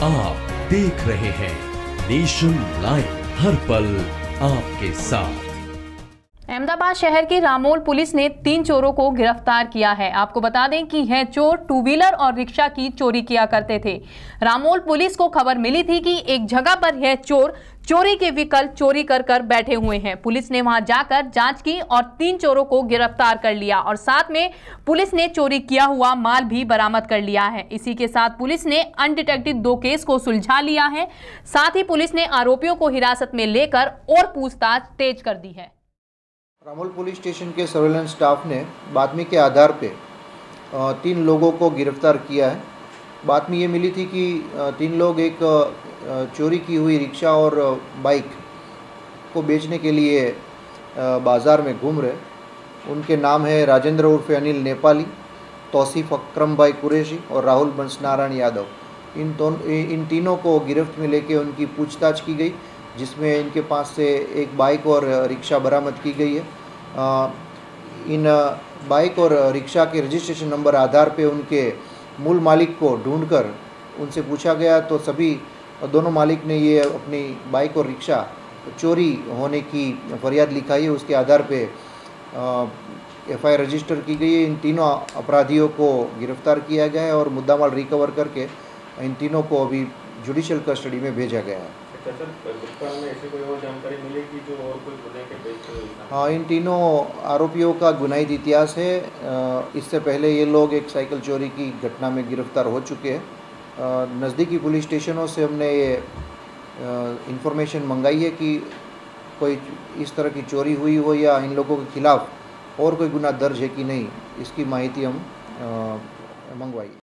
आप देख रहे हैं नेशन लाइव, हर पल आपके साथ। अहमदाबाद शहर की रामोल पुलिस ने 3 चोरों को गिरफ्तार किया है। आपको बता दें कि यह चोर 2 व्हीलर और रिक्शा की चोरी किया करते थे। रामोल पुलिस को खबर मिली थी कि एक जगह पर यह चोर चोरी के व्हीकल चोरी कर बैठे हुए हैं। पुलिस ने वहां जाकर जांच की और 3 चोरों को गिरफ्तार कर लिया और साथ में पुलिस ने चोरी किया हुआ माल भी बरामद कर लिया है। इसी के साथ पुलिस ने अनडिटेक्टेड 2 केस को सुलझा लिया है। साथ ही पुलिस ने आरोपियों को हिरासत में लेकर और पूछताछ तेज कर दी है। रामोल पुलिस स्टेशन के सर्वेलेंस स्टाफ ने बातमी के आधार पे 3 लोगों को गिरफ्तार किया है। बातमी ये मिली थी कि 3 लोग एक चोरी की हुई रिक्शा और बाइक को बेचने के लिए बाज़ार में घूम रहे। उनके नाम है राजेंद्र उर्फ़े अनिल नेपाली, तौसीफ अकरम भाई कुरैशी और राहुल बंसनारायण यादव। इन तीनों को गिरफ्त में लेके उनकी पूछताछ की गई, जिसमें इनके पास से एक बाइक और रिक्शा बरामद की गई है। इन बाइक और रिक्शा के रजिस्ट्रेशन नंबर आधार पे उनके मूल मालिक को ढूंढकर उनसे पूछा गया तो दोनों मालिक ने ये अपनी बाइक और रिक्शा चोरी होने की फरियाद लिखाई है। उसके आधार पे FIR रजिस्टर की गई है। इन तीनों अपराधियों को गिरफ्तार किया गया है और मुद्दामाल रिकवर करके इन तीनों को अभी जुडिशियल कस्टडी में भेजा गया है। में ऐसी कोई और जानकारी मिलेगी जो और कोई गुनाह के पेश? हाँ, इन तीनों आरोपियों का गुनाहित इतिहास है। इससे पहले ये लोग एक साइकिल चोरी की घटना में गिरफ्तार हो चुके हैं। नज़दीकी पुलिस स्टेशनों से हमने ये इंफॉर्मेशन मंगाई है कि कोई इस तरह की चोरी हुई हो या इन लोगों के खिलाफ़ और कोई गुनाह दर्ज है कि नहीं, इसकी माहिती हम मंगवाई।